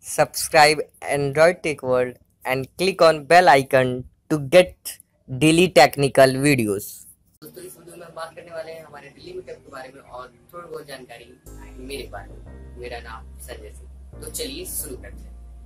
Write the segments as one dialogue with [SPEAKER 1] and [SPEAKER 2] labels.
[SPEAKER 1] subscribe Android Tech World and click on bell icon to get daily technical videos।
[SPEAKER 2] दोस्तों इस video में हम बात करने वाले हैं हमारे दिल्ली मीटअप के बारे में और थोड़ी बहुत जानकारी मेरे बारे में। मेरा नाम संजय सिंह। तो चलिए शुरू करते हैं।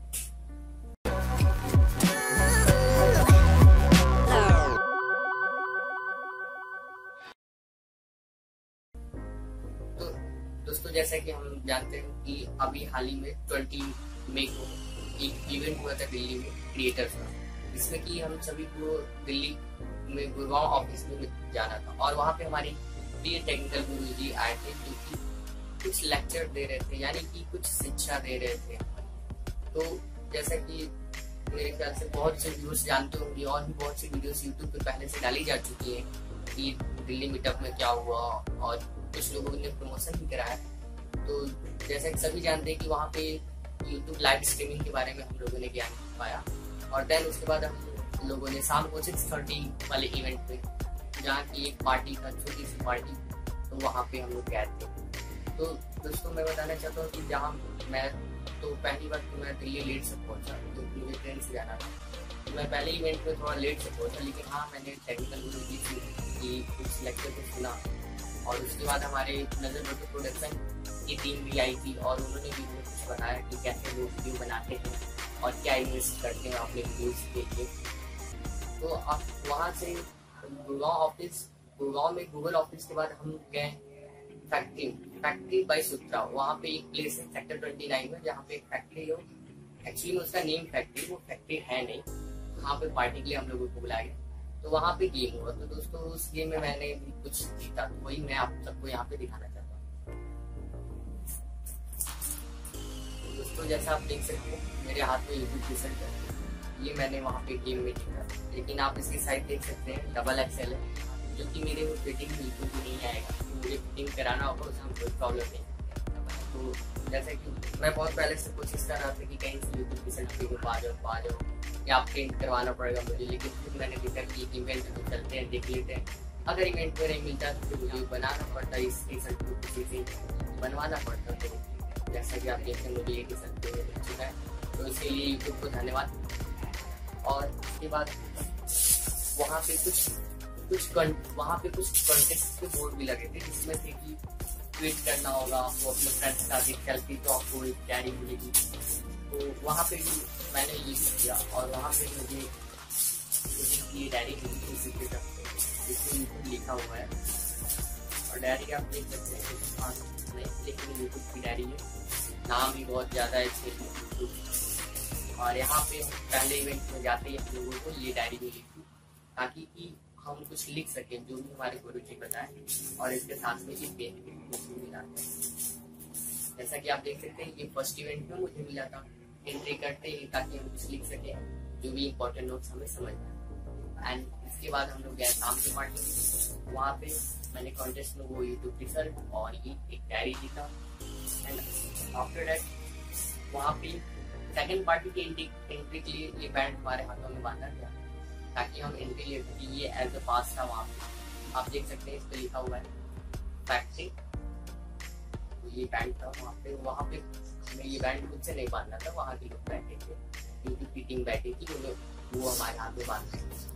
[SPEAKER 2] तो दोस्तों जैसा कि हम जानते हैं कि अभी हाल ही में 20 मई को एक इवेंट हुआ था दिल्ली में क्रिएटर्स का, जिसमें कि हम सभी को दिल्ली में गुड़गांव ऑफिस में जाना था और वहाँ पे हमारी प्रिय टेक्निकल गुरुजी आए थे जो कि कुछ लेक्चर दे रहे थे, यानी कि कुछ शिक्षा दे रहे थे। तो जैसा कि मेरे ख्याल से बहुत से व्यूअर्स जानते होंगे और भी बहुत सी वीडियोस यूट्यूब पे पहले से डाली जा चुकी है कि दिल्ली मीटअप में क्या हुआ और कुछ लोगों ने प्रमोशन भी कराया। तो जैसा कि सभी जानते हैं कि वहाँ पे यूट्यूब लाइव स्ट्रीमिंग के बारे में हम लोगों ने ज्ञान पाया और देन उसके बाद हम लोगों ने शाम को 6:30 वाले इवेंट पे, जहाँ की एक पार्टी था, छोटी सी पार्टी, तो वहाँ पे हम लोग गए थे। तो दोस्तों मैं बताना चाहता हूँ कि जहाँ मैं तो पहली बार तो मैं दिल्ली लेट से पहुँचा क्योंकि मुझे ट्रेन से जाना था। तो मैं पहले इवेंट में थोड़ा लेट से पहुँचा, लेकिन हाँ मैंने टेक्निकल गुरुजी की कुछ लेक्चर को सुना और उसके बाद हमारे नजर बटू प्रोडक्शन की टीम भी आई थी और उन्होंने भी कुछ बताया कि कैसे लोग वीडियो बनाते हैं और क्या इन्वेस्ट करते हैं अपने वीडियोस के लिए। तो अब वहाँ से गुड़गांव में गूगल ऑफिस के बाद हम गए फैक्ट्री बाई सुत्रा। वहाँ पे एक प्लेस है सेक्टर 29 में, जहाँ पे एक फैक्ट्री है। एक्चुअली में उसका नेम फैक्ट्री, वो फैक्ट्री है नहीं। वहाँ पे पार्टी के लिए हम लोगों को बुलाया गया, तो वहाँ पे गेम हुआ। तो दोस्तों उस गेम में मैंने भी कुछ जीता, तो वही मैं आप सबको यहाँ पे दिखाना चाहता हूँ। दोस्तों जैसा आप देख सकते हैं मेरे हाथ में यूट्यूब रिजल्ट है, ये मैंने वहाँ पे गेम में जीता। लेकिन आप इसकी साइज देख सकते हैं डबल एक्सएल है, जो कि मेरे वो फिटिंग बिल्कुल भी नहीं आएगा। मुझे फिटिंग कराना होगा, उसमें कोई प्रॉब्लम नहीं। तो जैसे कि मैं बहुत पहले से कोशिश कर रहा था कि कहीं से यूट्यूब रिजल्ट के आ जाओ या आप प्रिंट करवाना पड़ेगा मुझे, लेकिन फिर मैंने देखा कि एक इवेंट में चलते हैं, देख लेते हैं। अगर इवेंट में नहीं मिलता तो फिर मुझे बनाना पड़ता, इस टी शर्ट को किसी से बनवाना पड़ता। तो जैसा कि आप देखते हैं मुझे ये टी शर्ट मिल चुका है, तो इसके लिए यूट्यूब को धन्यवाद। और उसके बाद वहाँ पे कुछ कॉन्टेस्ट के बोर्ड भी लगे थे, जिसमें से कि ट्वीट करना होगा आपको अपने फ्रेंड्स के साथ, एक सेल्फी तो आपको एक डायरी मिलेगी। तो वहाँ पे भी मैंने ये किया और वहाँ पे मुझे ये डायरी मिली जिसमें यूट्यूब लिखा हुआ है। और डायरी आप देख सकते हैं, लेकिन यूट्यूब की डायरी है, नाम भी बहुत ज़्यादा है यूट्यूब। और यहाँ पे पहले इवेंट में जाते ही हम लोगों को ये डायरी मिली थी, ताकि कि हम कुछ लिख सकें जो भी हमारे गुरुजी बताए, और इसके साथ में ये पेन भी मिला था। जैसा कि आप देख सकते हैं ये फर्स्ट इवेंट में मुझे मिला था, एंट्री करते ही, ताकि हम कुछ लिख सकें जो भी इम्पोर्टेंट नोट्स हमें समझ आए। एंड इसके बाद हम लोग गए शाम की पार्टी। वहाँ पे मैंने कॉन्टेस्ट में वो यूट्यूब रिजल्ट और ये एक डायरी जीता। एंड आफ्टर दैट वहाँ पे सेकेंड पार्टी की एंट्री के लिए ये बैंड हमारे हाथों में बांधा गया ताकि हम एंट्री ले सकें। ये एज अ पास था। वहाँ पे आप देख सकते हैं इस पे लिखा हुआ है फैक्ट्री, तो ये बैंड था वहाँ पे हमें ये बैंड खुद से नहीं बांधना था, वहाँ के लोग बैठे थे, क्योंकि टीम बैठी थी, वो हमारे हाथ में बांध रहे।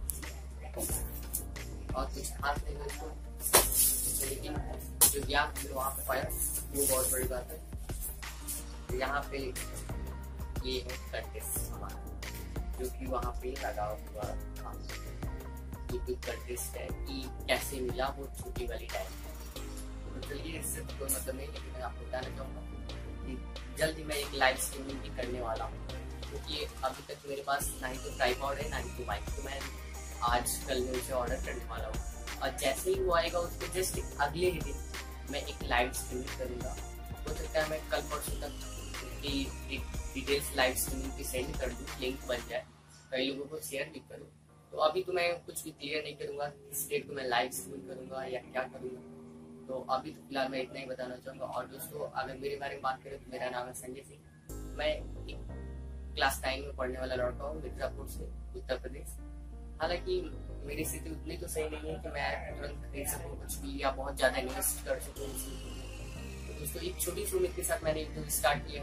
[SPEAKER 2] और कुछ खास नहीं दोस्तों, लेकिन जो ज्ञान वहाँ पे पाया वो बहुत बड़ी बात है। यहाँ पे ये है कंटेस्ट हमारा, जो कि वहाँ पे लगा हुआ था। यूट्यूब कंटेस्ट है कि कैसे मिला वो छोटी वाली टाइम। तो चलिए इससे कोई मतलब नहीं, लेकिन मैं आपको बताना चाहूँगा कि जल्द ही मैं एक लाइव स्ट्रीमिंग भी करने वाला हूँ, क्योंकि अभी तक मेरे पास ना ही तो ट्राइपॉड है ना ही तो माइक। तो मैं आज कल में उसे ऑर्डर करने वाला हूँ और जैसे ही वो आएगा उसके जस्ट अगले ही दिन मैं एक लाइव स्ट्रीमिंग करूँगा। हो सकता है मैं कल परसों तक उसकी डिटेल्स लाइव स्ट्रीमिंग की सेंड कर दूँ, लिंक बन जाए, कई लोगों को शेयर भी करूँ। तो अभी तो मैं कुछ भी क्लियर नहीं करूँगा किस डेट को मैं लाइव स्ट्रीमिंग करूँगा या क्या करूँगा। तो अभी तो फिलहाल मैं इतना ही बताना चाहूँगा। और दोस्तों अगर मेरे बारे में बात करें तो मेरा नाम है संजय सिंह। मैं एक क्लास 9 में पढ़ने वाला लड़का हूँ, मिर्जापुर से, उत्तर प्रदेश। हालांकि मेरी स्थिति उतनी तो सही नहीं है कि मैं तुरंत खरीद सकूँ कुछ भी या बहुत ज़्यादा इन्वेस्ट कर सकूँ। तो दोस्तों एक छोटी सी उम्मीद के साथ मैंने यूट्यूब स्टार्ट किया है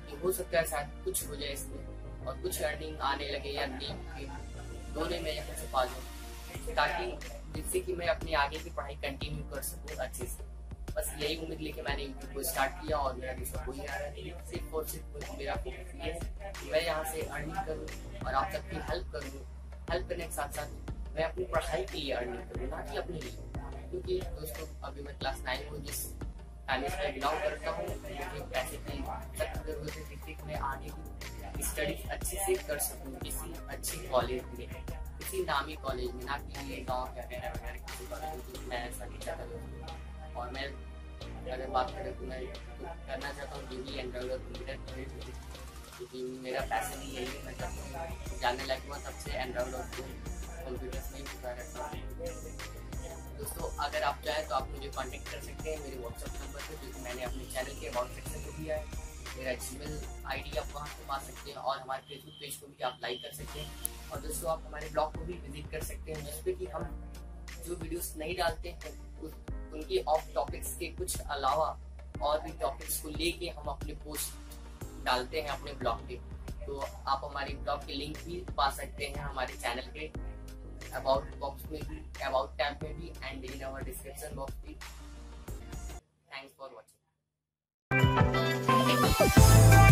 [SPEAKER 2] कि हो सकता है शायद कुछ हो जाए इसमें और कुछ अर्निंग आने लगे या नहीं, दोनों में यहाँ से पा लूँ, ताकि जिससे कि मैं अपनी आगे की पढ़ाई कंटिन्यू कर सकूँ अच्छे से। बस यही उम्मीद लेके मैंने यूट्यूब को स्टार्ट किया और मेरा दूसरा कोई आ रहा नहीं, सिर्फ और सिर्फ मेरा फोकस ये है कि मैं यहाँ से अर्निंग करूँ और आप सबकी हेल्प करूँ। हेल्प करने के साथ साथ मैं अपनी पढ़ाई के लिए अर्निंग करूँ, ना कि अपने लिए। क्योंकि दोस्तों अभी मैं क्लास 9 को जिस फैमिली से बिलोंग करता हूँ, मुझे पैसे की सख्त जरूरत है जिससे कि मैं आगे की स्टडीज अच्छे से कर सकूँ किसी अच्छी कॉलेज में, किसी नामी कॉलेज में, ना कि ये गाँव के वगैरह वगैरह किसी कॉलेज में। मैं ऐसा नहीं चाहता दोस्तों। और मैं अगर बात करें तो मैं करना चाहता हूँ डिग्री एंड्रॉइड और कंप्यूटर, क्योंकि मेरा पैशन ही यही है। मैं जब जानने लगा हुआ तब से एंड्रॉइड और कंप्यूटर में ही जुड़ा रहता हूँ। दोस्तों अगर आप चाहें तो आप मुझे कांटेक्ट कर सकते हैं मेरे व्हाट्सएप नंबर पर, जो कि मैंने अपने चैनल के अबाउट सेक्शन में दिया है। मेरा जीमेल आईडी आप वहाँ से पा सकते हैं और हमारे फेसबुक पेज को भी आप लाइक कर सकते हैं। और दोस्तों आप हमारे ब्लॉग को भी विजिट कर सकते हैं, जिसपे कि हम जो वीडियोस नहीं डालते हैं उनके ऑफ टॉपिक्स के कुछ अलावा और भी टॉपिक्स को लेके हम अपने पोस्ट डालते हैं अपने ब्लॉग पे। तो आप हमारे ब्लॉग के लिंक भी पा सकते हैं हमारे चैनल के अबाउट बॉक्स में भी, अबाउट टैब में भी and in our description box भी। Thanks for watching.